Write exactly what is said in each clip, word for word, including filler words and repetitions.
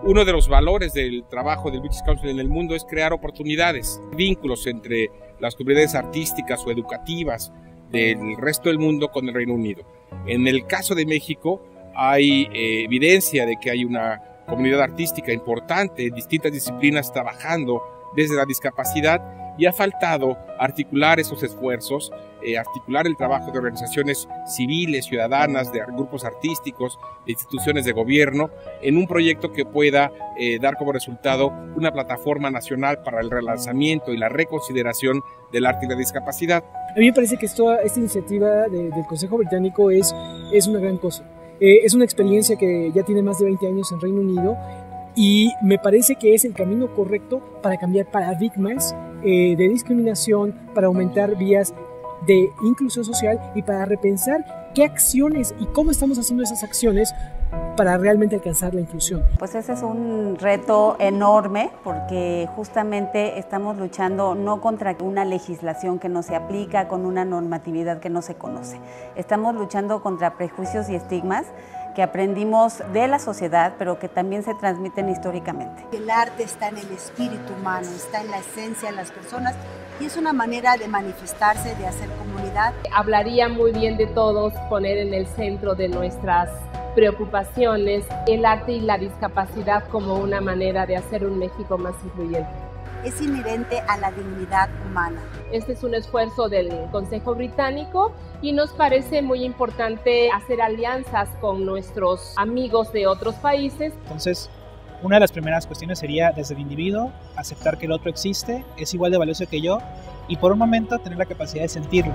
Uno de los valores del trabajo del British Council en el mundo es crear oportunidades, vínculos entre las comunidades artísticas o educativas del resto del mundo con el Reino Unido. En el caso de México hay eh, evidencia de que hay una comunidad artística importante en distintas disciplinas trabajando desde la discapacidad, y ha faltado articular esos esfuerzos, eh, articular el trabajo de organizaciones civiles, ciudadanas, de grupos artísticos, de instituciones de gobierno, en un proyecto que pueda eh, dar como resultado una plataforma nacional para el relanzamiento y la reconsideración del arte y la discapacidad. A mí me parece que esto, esta iniciativa de, del Consejo Británico es, es una gran cosa. Eh, es una experiencia que ya tiene más de veinte años en Reino Unido, y me parece que es el camino correcto para cambiar paradigmas eh, de discriminación, para aumentar vías de inclusión social y para repensar qué acciones y cómo estamos haciendo esas acciones para realmente alcanzar la inclusión. Pues ese es un reto enorme, porque justamente estamos luchando no contra una legislación que no se aplica, con una normatividad que no se conoce. Estamos luchando contra prejuicios y estigmas que aprendimos de la sociedad, pero que también se transmiten históricamente. El arte está en el espíritu humano, está en la esencia de las personas, y es una manera de manifestarse, de hacer comunidad. Hablaría muy bien de todos poner en el centro de nuestras preocupaciones el arte y la discapacidad como una manera de hacer un México más incluyente. Es inherente a la dignidad humana. Este es un esfuerzo del Consejo Británico y nos parece muy importante hacer alianzas con nuestros amigos de otros países. Entonces, una de las primeras cuestiones sería, desde el individuo, aceptar que el otro existe, es igual de valioso que yo, y por un momento tener la capacidad de sentirlo.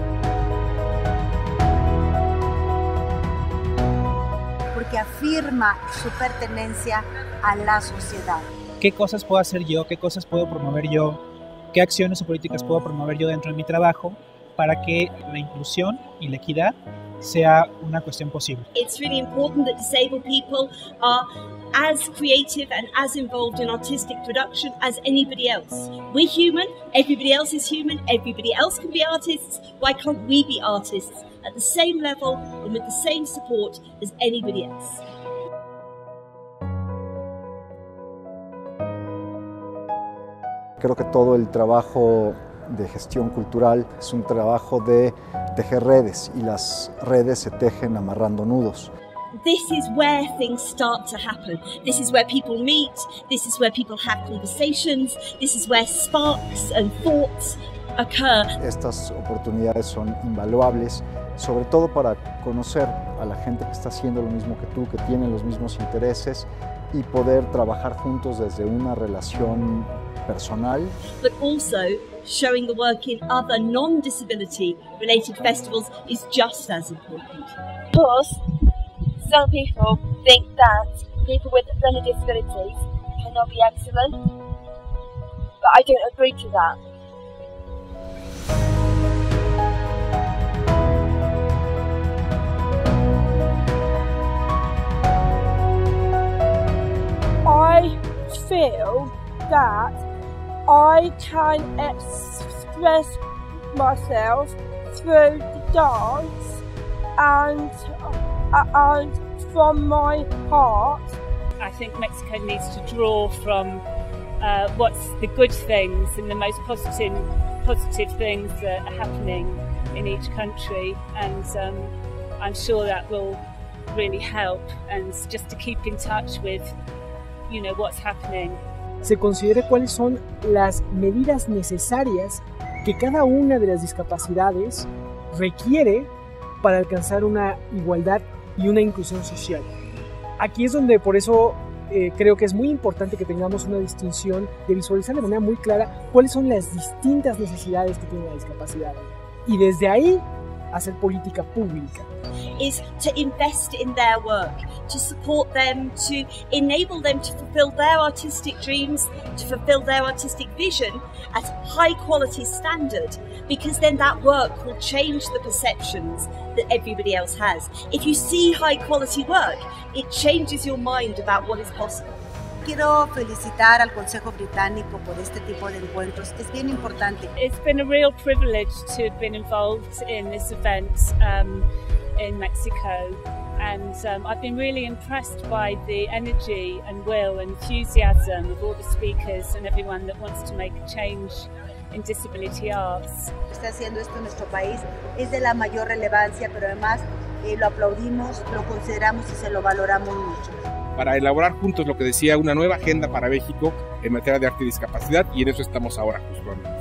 Porque afirma su pertenencia a la sociedad. ¿Qué cosas puedo hacer yo? ¿Qué cosas puedo promover yo? ¿Qué acciones o políticas puedo promover yo dentro de mi trabajo para que la inclusión y la equidad sea una cuestión posible? It's really important that disabled people are as creative and as involved in artistic production as anybody else. We're human, everybody else is human, everybody else can be artists. Why can't we be artists at the same level and with the same support as anybody else? Creo que todo el trabajo de gestión cultural es un trabajo de tejer redes, y las redes se tejen amarrando nudos. This is where things start to happen. This is where people meet. This is where people have conversations. This is where sparks and thoughts occur. Estas oportunidades son invaluables, sobre todo para conocer a la gente que está haciendo lo mismo que tú, que tiene los mismos intereses, y poder trabajar juntos desde una relación personal. But also showing the work in other non-disability related festivals is just as important. Of course, some people think that people with learning disabilities cannot be excellent, but I don't agree to that. I feel that I can express myself through the dance and, uh, and from my heart. I think Mexico needs to draw from uh, what's the good things and the most positive, positive things that are happening in each country, and um, I'm sure that will really help, and just to keep in touch with, you know, what's happening. Se considere cuáles son las medidas necesarias que cada una de las discapacidades requiere para alcanzar una igualdad y una inclusión social. Aquí es donde por eso eh, creo que es muy importante que tengamos una distinción de visualizar de manera muy clara cuáles son las distintas necesidades que tiene la discapacidad, y desde ahí hacer política pública. Is to invest in their work, to support them, to enable them to fulfill their artistic dreams, to fulfill their artistic vision at high quality standard, because then that work will change the perceptions that everybody else has. If you see high quality work, it changes your mind about what is possible. Quiero felicitar al Consejo Británico por este tipo de encuentros, es bien importante. It's been a real privilege to have been involved in this event. Um, in Mexico. And um, I've been really impressed by the energy and will and enthusiasm of all the speakers and everyone that wants to make a change in disability arts. Está haciendo esto en nuestro país es de la mayor relevancia, pero además eh, lo aplaudimos, lo consideramos y se lo valoramos mucho. Para elaborar juntos lo que decía una nueva agenda para México en materia de arte y discapacidad, y en eso estamos ahora, justamente.